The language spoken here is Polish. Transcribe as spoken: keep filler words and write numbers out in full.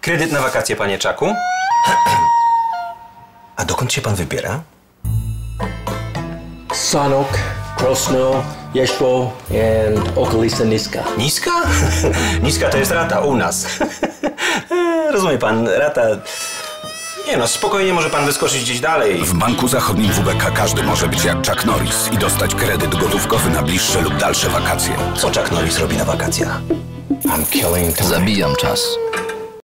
Kredyt na wakacje, panie Chucku. A dokąd się pan wybiera? Sanok, Krosno, Jeszło and okolista Niska. Niska? Niska to jest rata u nas. Rozumie pan, rata... Nie no, spokojnie może pan wyskoczyć gdzieś dalej. W Banku Zachodnim W B K każdy może być jak Chuck Norris i dostać kredyt gotówkowy na bliższe lub dalsze wakacje. Co Chuck Norris robi na wakacjach? I'm killing time. Zabijam czas.